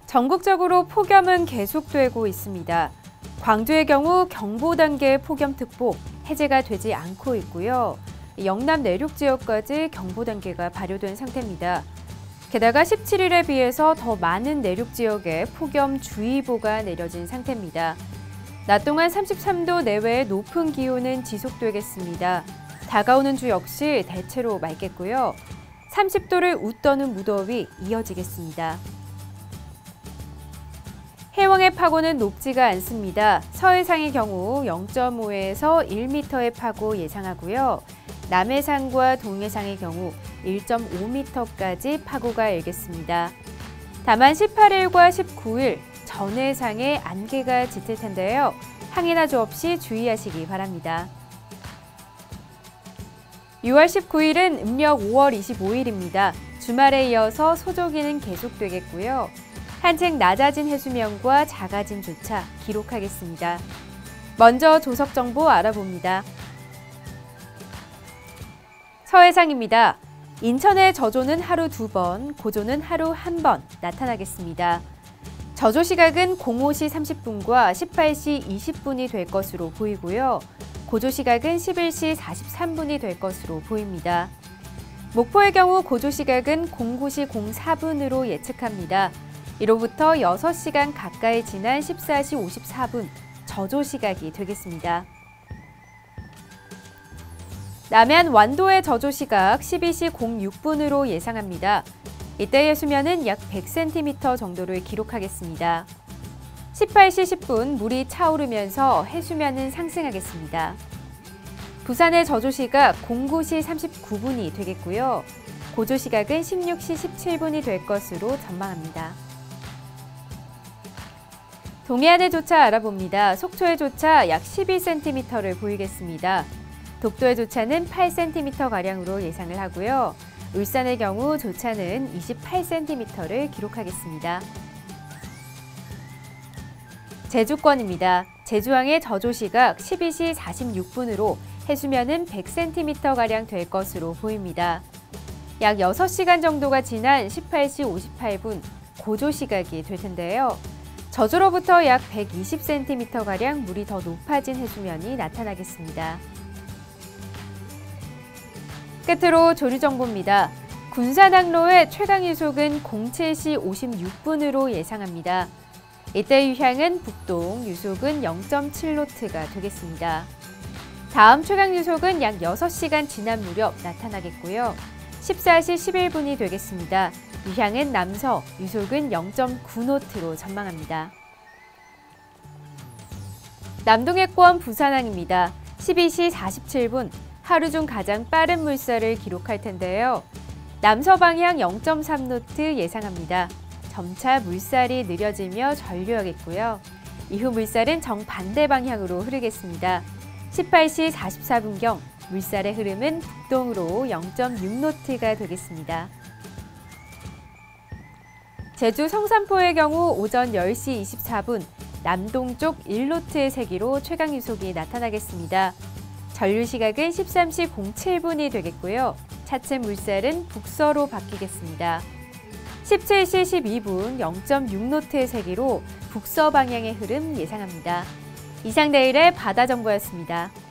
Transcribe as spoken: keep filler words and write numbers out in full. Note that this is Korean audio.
전국적으로 폭염은 계속되고 있습니다. 광주의 경우 경보 단계 폭염특보 해제가 되지 않고 있고요. 영남 내륙 지역까지 경보 단계가 발효된 상태입니다. 게다가 십칠 일에 비해서 더 많은 내륙 지역에 폭염주의보가 내려진 상태입니다. 낮 동안 삼십삼 도 내외의 높은 기온은 지속되겠습니다. 다가오는 주 역시 대체로 맑겠고요. 삼십 도를 웃도는 무더위 이어지겠습니다. 해왕의 파고는 높지가 않습니다. 서해상의 경우 영 점 오에서 일 미터의 파고 예상하고요. 남해상과 동해상의 경우 일 점 오 미터까지 파고가 일겠습니다. 다만 십팔 일과 십구 일 전해상에 안개가 짙을 텐데요. 항해나 조 없이 주의하시기 바랍니다. 유월 십구 일은 음력 오월 이십오 일입니다. 주말에 이어서 소조기는 계속되겠고요. 한층 낮아진 해수면과 작아진 조차 기록하겠습니다. 먼저 조석 정보 알아봅니다. 서해상입니다. 인천의 저조는 하루 두 번, 고조는 하루 한 번 나타나겠습니다. 저조 시각은 공오 시 삼십 분과 십팔 시 이십 분이 될 것으로 보이고요. 고조 시각은 십일 시 사십삼 분이 될 것으로 보입니다. 목포의 경우 고조 시각은 공구 시 공사 분으로 예측합니다. 이로부터 여섯 시간 가까이 지난 십사 시 오십사 분 저조 시각이 되겠습니다. 남해안 완도의 저조 시각 십이 시 공육 분으로 예상합니다. 이때의 수면은 약 백 센티미터 정도를 기록하겠습니다. 십팔 시 십 분 물이 차오르면서 해수면은 상승하겠습니다. 부산의 저조 시각 공구 시 삼십구 분이 되겠고요. 고조 시각은 십육 시 십칠 분이 될 것으로 전망합니다. 동해안의 조차 알아봅니다. 속초의 조차 약 십이 센티미터를 보이겠습니다. 독도의 조차는 팔 센티미터가량으로 예상을 하고요. 울산의 경우 조차는 이십팔 센티미터를 기록하겠습니다. 제주권입니다. 제주항의 저조 시각 십이 시 사십육 분으로 해수면은 백 센티미터가량 될 것으로 보입니다. 약 여섯 시간 정도가 지난 십팔 시 오십팔 분 고조 시각이 될 텐데요. 저조로부터 약 백이십 센티미터가량 물이 더 높아진 해수면이 나타나겠습니다. 끝으로 조류정보입니다. 군산항로의 최강유속은 공칠 시 오십육 분으로 예상합니다. 이때 유향은 북동, 유속은 영 점 칠 노트가 되겠습니다. 다음 최강유속은 약 여섯 시간 지난 무렵 나타나겠고요. 십사 시 십일 분이 되겠습니다. 유향은 남서, 유속은 영 점 구 노트로 전망합니다. 남동해권 부산항입니다. 십이 시 사십칠 분, 하루 중 가장 빠른 물살을 기록할 텐데요. 남서 방향 영 점 삼 노트 예상합니다. 점차 물살이 느려지며 전류하겠고요. 이후 물살은 정반대 방향으로 흐르겠습니다. 십팔 시 사십사 분경 물살의 흐름은 북동으로 영 점 육 노트가 되겠습니다. 제주 성산포의 경우 오전 열 시 이십사 분 남동쪽 일 노트의 세기로 최강유속이 나타나겠습니다. 전류 시각은 십삼 시 공칠 분이 되겠고요. 차츰 물살은 북서로 바뀌겠습니다. 십칠 시 십이 분 영 점 육 노트의 세기로 북서 방향의 흐름 예상합니다. 이상 내일의 바다정보였습니다.